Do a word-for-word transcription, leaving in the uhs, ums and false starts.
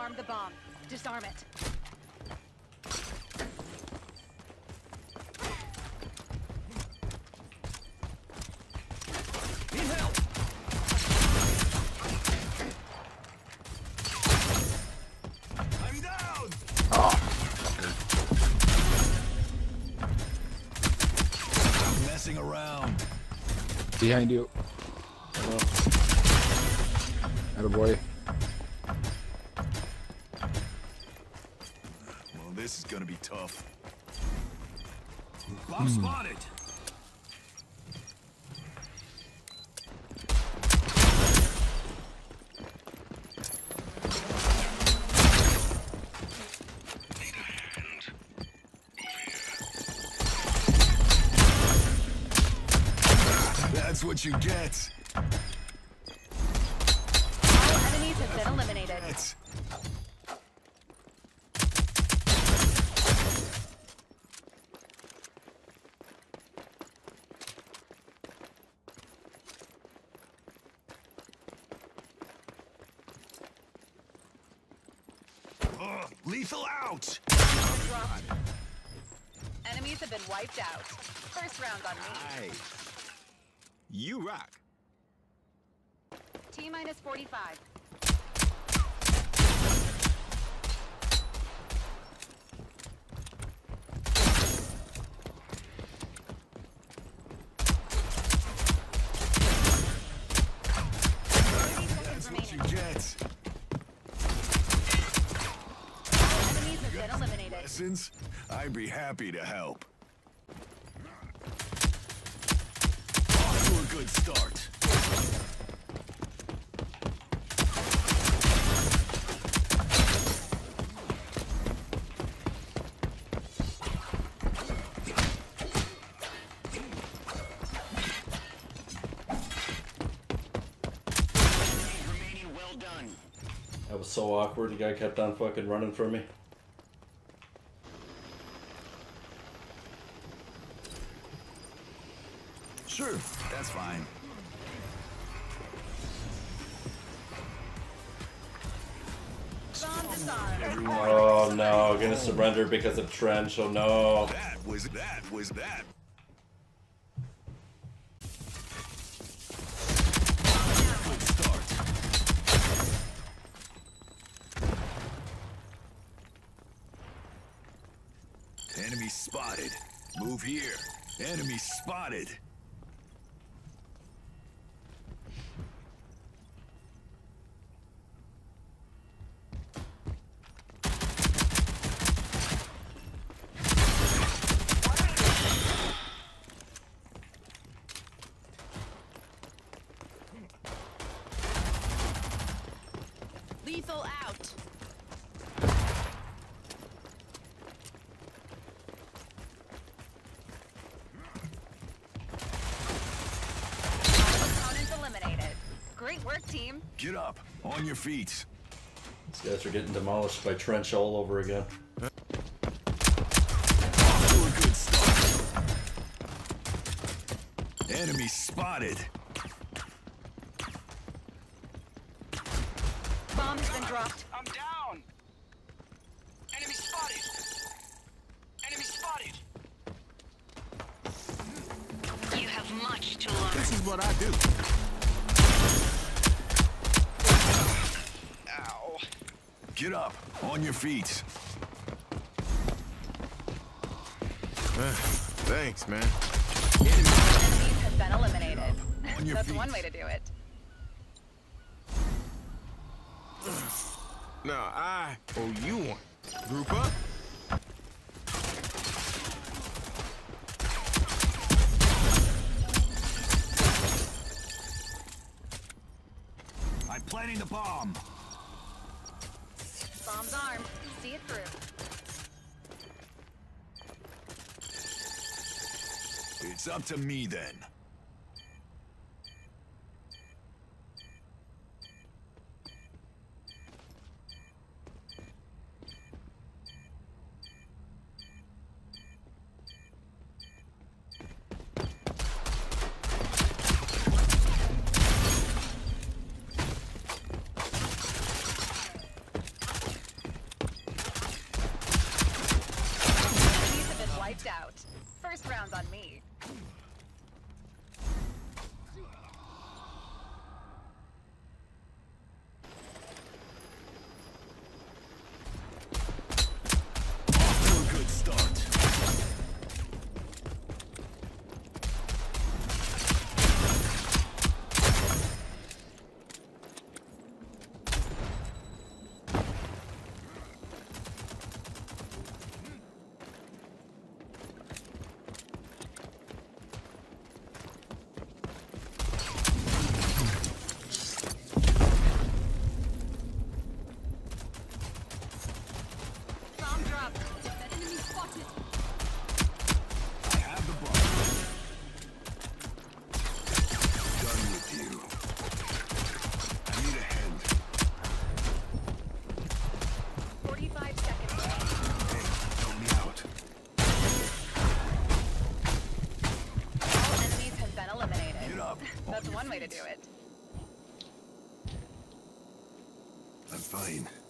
armed the bomb. Disarm it. Need help. I'm down. Oh, I'm messing around. behind you. Oh. Attaboy. Well, this is gonna be tough. Bomb spotted. That's what you get. All enemies have been eliminated. It's Ugh, lethal out. Dropped. Enemies have been wiped out. First round on me. Aye. You rock. T minus forty-five. thirty seconds That's what you remaining. get. All enemies have been eliminated. Lessons? I'd be happy to help. Off to a good start. Remaining, well done. That was so awkward. The guy kept on fucking running from me. Sure, that's fine. Bomb disarmed. Oh no, gonna surrender because of trench. Oh no. That was that was that. Good start. Enemy spotted. Move here. Enemy spotted. Lethal out. All opponents eliminated. Great work, team. Get up. On your feet. These guys are getting demolished by trench all over again. Off to a good start. Enemy spotted. Bomb has been dropped. I'm down. Enemy spotted. Enemy spotted. You have much to learn. This is what I do. Ow. Get up. On your feet. Thanks, man. Enemies have been eliminated. On your That's feet. one way to do it. Now I owe you one. Group up. I'm planting the bomb. Bomb's armed. See it through. It's up to me then. one way to do it. I'm fine.